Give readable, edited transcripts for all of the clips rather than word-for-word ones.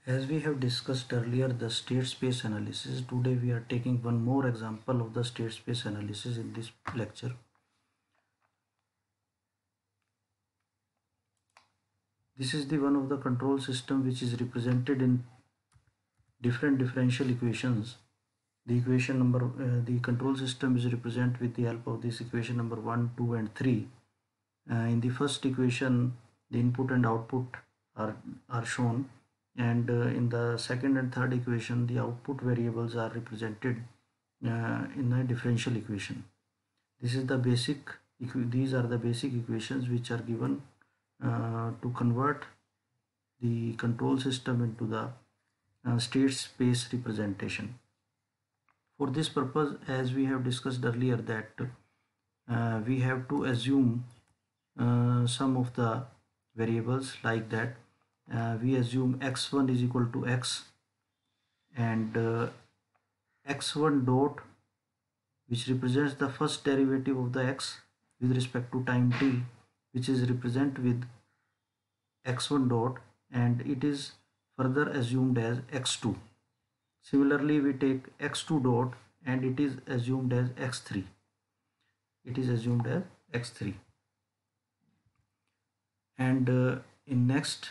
As we have discussed earlier the state space analysis, today we are taking one more example of the state space analysis in this lecture. This is the one of the control system which is represented in different differential equations. The control system is represented with the help of this equation number 1, 2 and 3. In the first equation the input and output are shown, and in the second and third equation the output variables are represented in a differential equation. These are the basic equations which are given to convert the control system into the state space representation. For this purpose, as we have discussed earlier, that we have to assume some of the variables, like that we assume x1 is equal to x, and x1 dot, which represents the first derivative of the x with respect to time t, which is represented with x1 dot, and it is further assumed as x2. Similarly, we take x2 dot and it is assumed as x3. It is assumed as x3. And in next,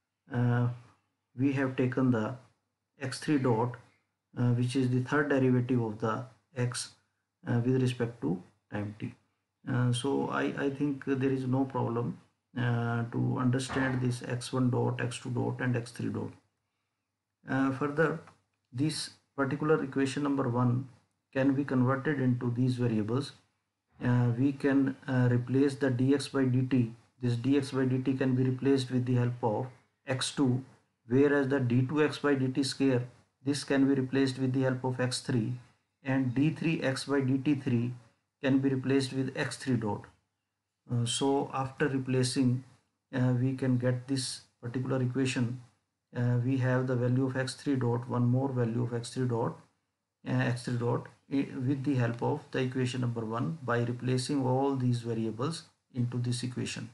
we have taken the x3 dot, which is the third derivative of the x with respect to time t. So I think there is no problem to understand this x1 dot, x2 dot and x3 dot. Further, this particular equation number 1 can be converted into these variables. We can replace the dx by dt. This dx by dt can be replaced with the help of x2, whereas the d2x by dt square, this can be replaced with the help of x3, and d3x by dt3 can be replaced with x3 dot. So after replacing, we can get this particular equation. We have the value of x3 dot, one more value of x3 dot, with the help of the equation number 1 by replacing all these variables into this equation.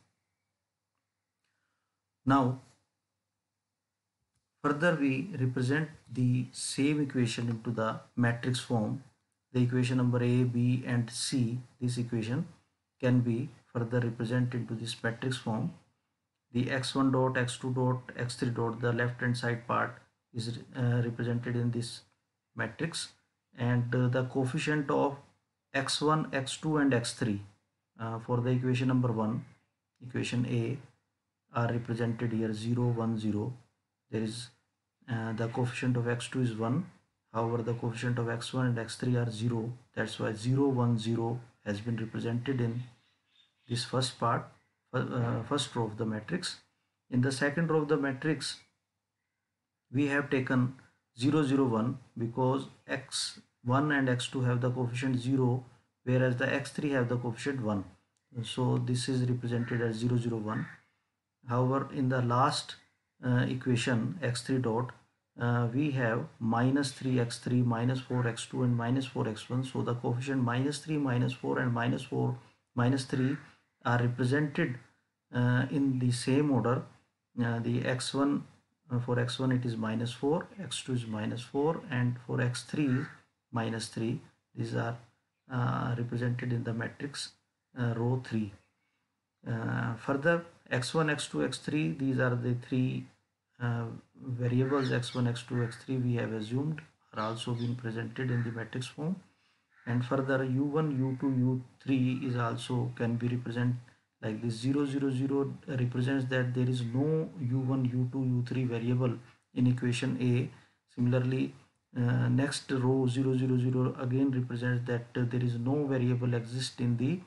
Now further we represent the same equation into the matrix form. The equation number A, B and C, this equation can be further represented into this matrix form. The x1 dot, x2 dot, x3 dot, the left hand side part is represented in this matrix, and the coefficient of x1, x2 and x3 for the equation number 1, equation A, are represented here 0, 1, 0. There is the coefficient of x2 is 1, however the coefficient of x1 and x3 are 0. That's why 0, 1, 0 has been represented in this first part, first row of the matrix. In the second row of the matrix, we have taken 0, 0, 1 because x1 and x2 have the coefficient 0, whereas the x3 have the coefficient 1. So this is represented as 0, 0, 1. However, in the last equation x3 dot, we have minus 3x3, minus 4x2 and minus 4x1. So the coefficient minus 3, minus 4 and minus 4, minus 3 are represented in the same order. The x1, for x1 it is minus 4, x2 is minus 4, and for x3 is minus 3. These are represented in the matrix row 3. Further, x1, x2, x3, these are the three variables x1, x2, x3 we have assumed are also being presented in the matrix form. And further, u1, u2, u3 is also can be represented like this. 0, 0, 0 represents that there is no u1, u2, u3 variable in equation A. Similarly, next row 0, 0, 0 again represents that there is no variable exist in the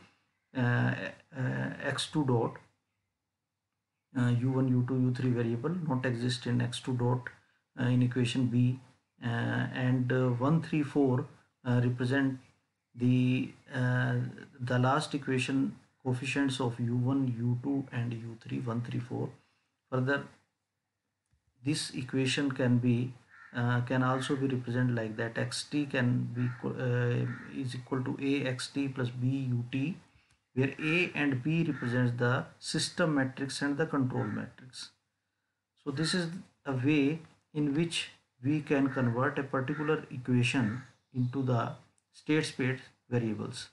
x2 dot. u1, u2, u3 variable not exist in x2 dot in equation B, and 1, 3, 4 represent the last equation coefficients of u1, u2 and u3, 1, 3, 4. Further, this equation can also be represented like that. xt can be is equal to a xt plus b ut, where A and B represents the system matrix and the control matrix. So this is a way in which we can convert a particular equation into the state space variables.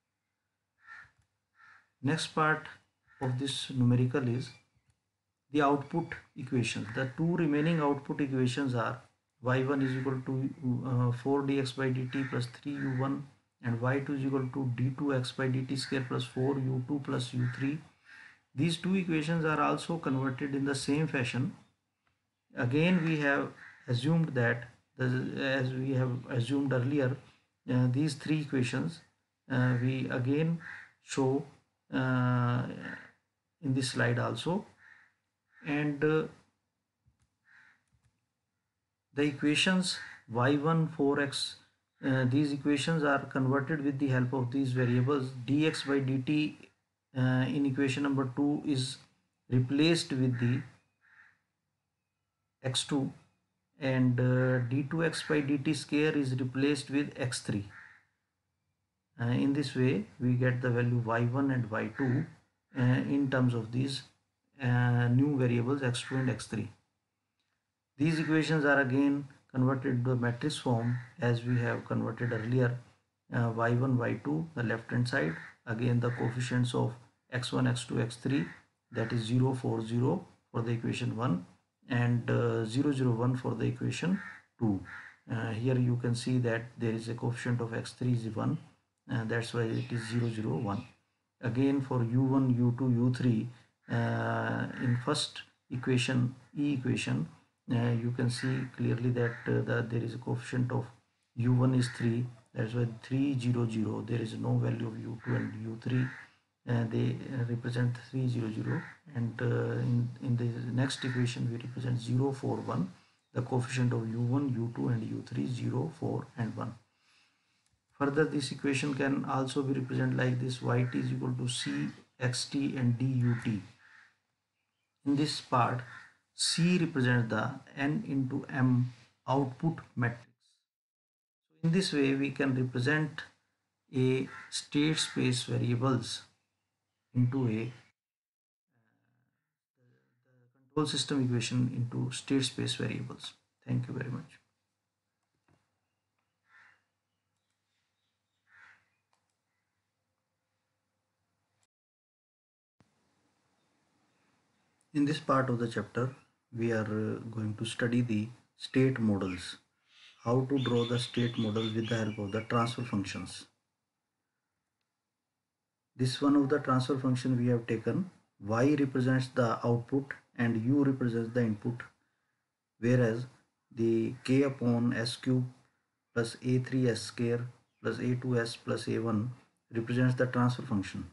Next part of this numerical is the output equations. The two remaining output equations are y1 is equal to 4 dx by dt plus 3u1 and y2 is equal to d2x by dt square plus 4u2 plus u3. These two equations are also converted in the same fashion. Again, we have assumed that, as we have assumed earlier, these three equations we again show uh, in this slide also, and the equations y1 4x, these equations are converted with the help of these variables. Dx by dt in equation number 2 is replaced with the x2, and d2x by dt square is replaced with x3. In this way we get the value y1 and y2 in terms of these new variables x2 and x3. These equations are again converted to a matrix form as we have converted earlier. Y1 y2, the left hand side, again the coefficients of x1 x2 x3, that is 0 4 0 for the equation 1 and 0 0 1 for the equation 2. Here you can see that there is a coefficient of x3 is 1, that's why it is 0 0 1. Again for u1 u2 u3, in first equation E equation, you can see clearly that there is a coefficient of u1 is 3, that's why 3 0 0, there is no value of u2 and u3, they represent 3 0 0, and in the next equation we represent 0 4 1, the coefficient of u1 u2 and u3 0 4 and 1. Further, this equation can also be represented like this: yt is equal to c xt and dut. In this part, C represents the n into m output matrix. So in this way we can represent a state space variables into a control system equation into state space variables. Thank you very much. In this part of the chapter, we are going to study the state models, how to draw the state model with the help of the transfer functions. This one of the transfer function we have taken, y represents the output and u represents the input, whereas the k upon s cube plus a3s square plus a2s plus a1 represents the transfer function.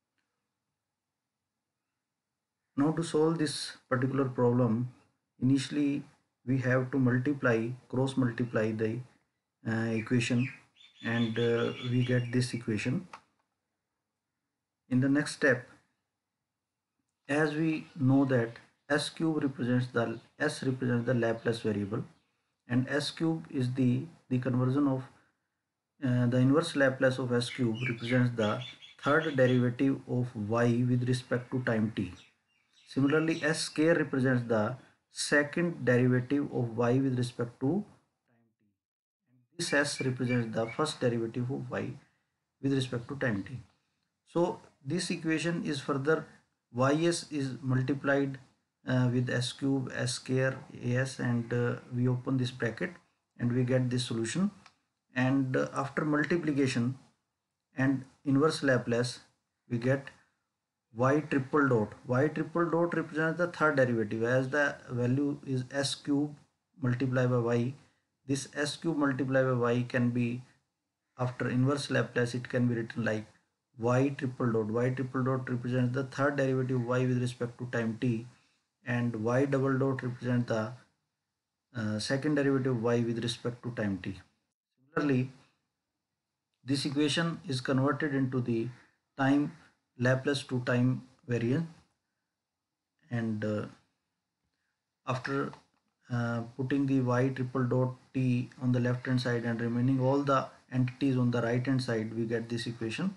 Now to solve this particular problem, initially we have to cross multiply the equation, and we get this equation. In the next step, as we know that s represents the Laplace variable, and s cube is the conversion of the inverse Laplace of s cube represents the third derivative of y with respect to time t. Similarly, s square represents the second derivative of y with respect to time t. And this s represents the first derivative of y with respect to time t. So this equation is further, ys is multiplied with s cube, s square, as, and we open this bracket and we get this solution. And after multiplication and inverse Laplace, we get y triple dot. Y triple dot represents the third derivative, as the value is s cube multiplied by y. This s cube multiplied by y can be, after inverse Laplace, it can be written like y triple dot. Y triple dot represents the third derivative y with respect to time t, and y double dot represents the second derivative y with respect to time t. Similarly, this equation is converted into the time Laplace to time variant, and after putting the y triple dot t on the left hand side and remaining all the entities on the right hand side, we get this equation.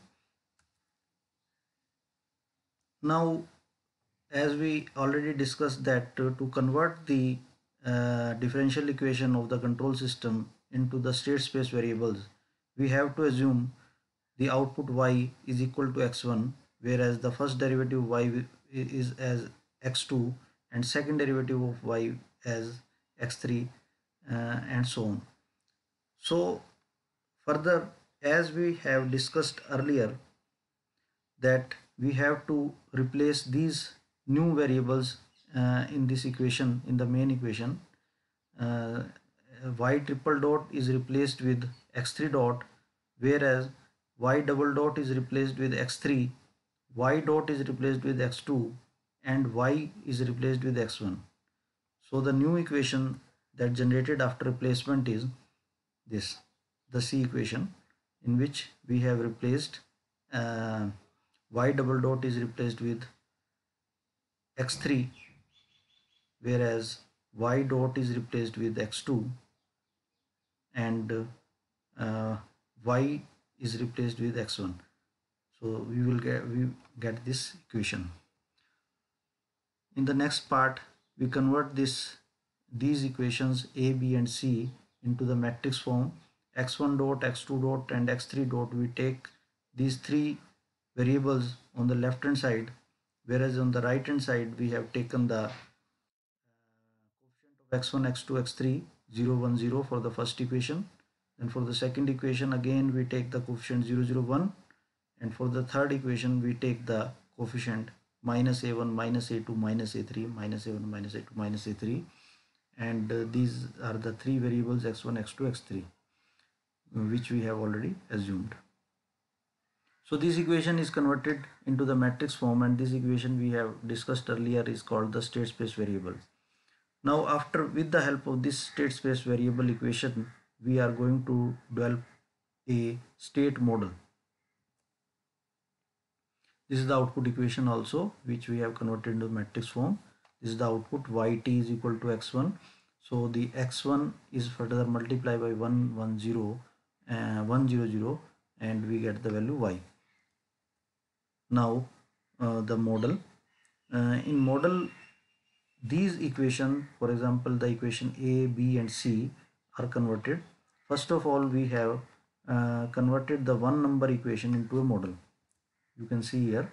Now, as we already discussed that to convert the differential equation of the control system into the state space variables, we have to assume the output y is equal to x1, whereas the first derivative y is as x2 and second derivative of y as x3, and so on. So further, as we have discussed earlier, that we have to replace these new variables in this equation, in the main equation. uh, y triple dot is replaced with x3 dot, whereas y double dot is replaced with x3, y dot is replaced with x2, and y is replaced with x1. So the new equation that generated after replacement is this, the C equation, in which we have replaced uh, y double dot is replaced with x3, whereas y dot is replaced with x2, and uh, y is replaced with x1. So we get this equation. In the next part, we convert these equations a, b, and c into the matrix form. X1 dot, x2 dot, and x3 dot. We take these three variables on the left hand side, whereas on the right hand side we have taken the coefficient of x1, x2, x3, 0, 1, 0 for the first equation. Then for the second equation, again we take the coefficient 0, 0, 1, and for the third equation we take the coefficient minus a1, minus a2, minus a3, minus a1, minus a2, minus a3, and these are the three variables x1, x2, x3, which we have already assumed. So this equation is converted into the matrix form, and this equation we have discussed earlier is called the state space variable. Now after, with the help of this state space variable equation, we are going to develop a state model. This is the output equation also, which we have converted into matrix form. This is the output, yt is equal to x1. So the x1 is further multiplied by 1, 1, 0, 1, 0, 0, and we get the value y. Now the model. In model, these equation, for example, the equation a, b, and c are converted. First of all, we have converted the one number equation into a model. You can see here,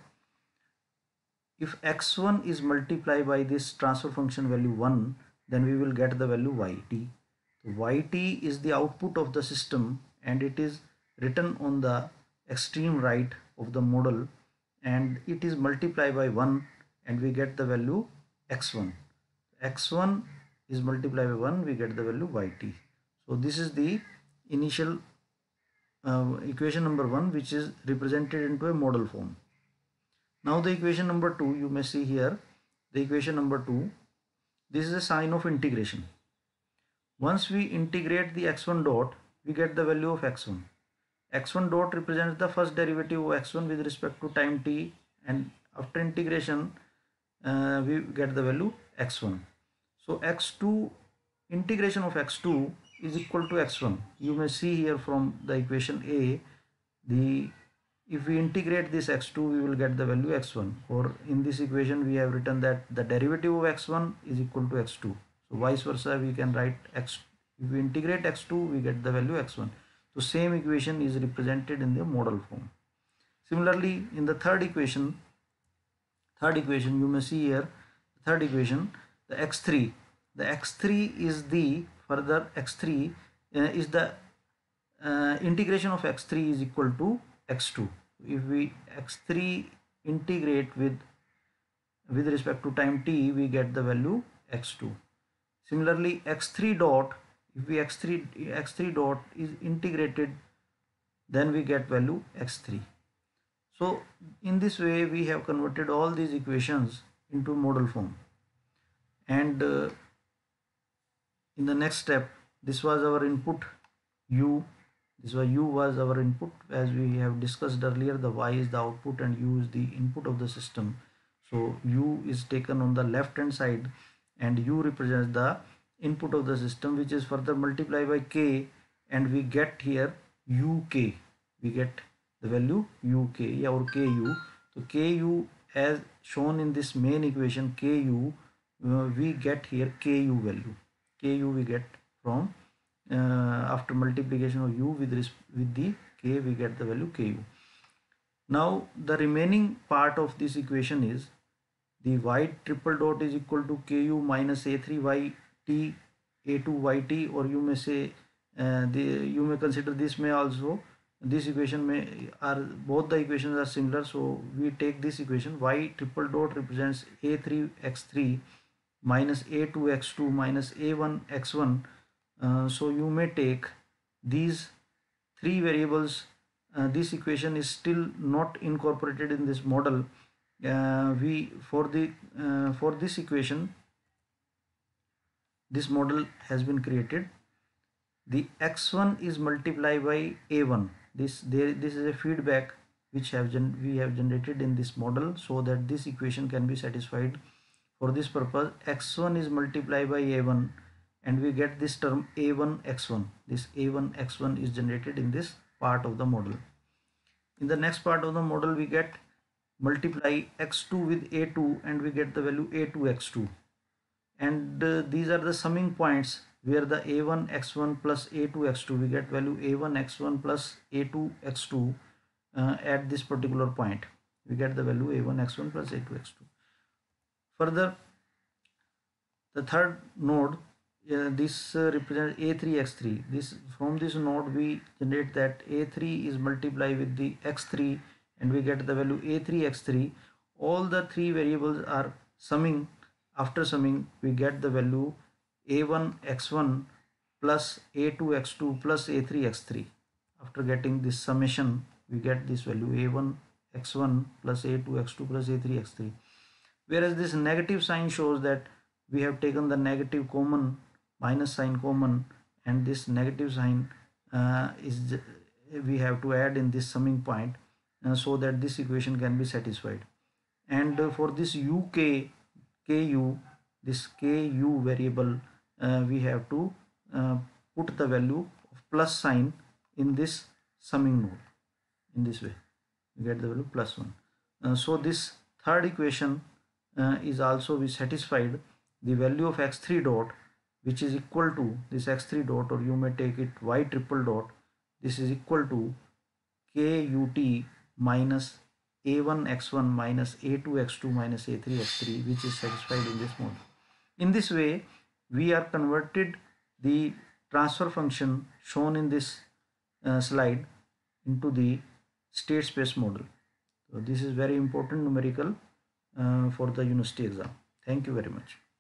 if x1 is multiplied by this transfer function value 1, then we will get the value yt. Yt is the output of the system, and it is written on the extreme right of the model, and it is multiplied by 1, and we get the value x1. x1 is multiplied by 1, we get the value yt. So this is the initial equation number 1, which is represented into a model form. Now the equation number 2, you may see here, the equation number 2, this is a sign of integration. Once we integrate the x1 dot, we get the value of x1. x1 dot represents the first derivative of x1 with respect to time t, and after integration we get the value x1. So x2, integration of x2 is equal to x1. You may see here from the equation a, if we integrate this x2, we will get the value x1, or in this equation we have written that the derivative of x1 is equal to x2. So vice versa, we can write x, if we integrate x2, we get the value x1. So same equation is represented in the model form. Similarly, in the third equation you may see here, third equation, the x3, is the further x3 is the integration of x3 is equal to x2. If we x3 integrate with respect to time t, we get the value x2. Similarly, x3 dot, if we x3 dot is integrated, then we get value x3. So in this way we have converted all these equations into model form, and in the next step, this was our input u. U was our input, as we have discussed earlier. The y is the output and u is the input of the system. So u is taken on the left hand side, and u represents the input of the system, which is further multiplied by k, and we get here uk. We get the value uk or ku. So ku, as shown in this main equation, ku, we get here ku value. ku we get from after multiplication of u with the k, we get the value ku. Now the remaining part of this equation is the y triple dot is equal to ku minus a3 yt a2 yt, or you may say you may consider this may also, this equation may are, both the equations are similar, so we take this equation y triple dot represents a3 x3 minus a2 x2 minus a1 x1. So you may take these three variables. This equation is still not incorporated in this model. We for this equation, this model has been created. The x1 is multiplied by a1. This is a feedback which we have generated in this model, so that this equation can be satisfied. For this purpose, x1 is multiplied by a1, and we get this term a1 x1. This a1 x1 is generated in this part of the model. In the next part of the model, we get multiply x2 with a2, and we get the value a2 x2. And these are the summing points where the a1 x1 plus a2 x2, we get value a1 x1 plus a2 x2 at this particular point. We get the value a1 x1 plus a2 x2. Further, the third node, this represents a3 x3. This, from this node we generate that a3 is multiplied with the x3, and we get the value a3 x3. All the three variables are summing. After summing, we get the value a1 x1 plus a2 x2 plus a3 x3. After getting this summation, we get this value a1 x1 plus a2 x2 plus a3 x3. Whereas this negative sign shows that we have taken the negative common, minus sign common, and this negative sign we have to add in this summing point, so that this equation can be satisfied. And for this ku, this ku variable, we have to put the value of plus sign in this summing node. In this way, we get the value plus 1. So this third equation is also be satisfied. The value of x3 dot, which is equal to this x3 dot, or you may take it y triple dot, this is equal to kut minus a1 x1 minus a2 x2 minus a3 x3, which is satisfied in this mode. In this way, we are converted the transfer function shown in this slide into the state space model. So this is very important numerical for the university exam. Thank you very much.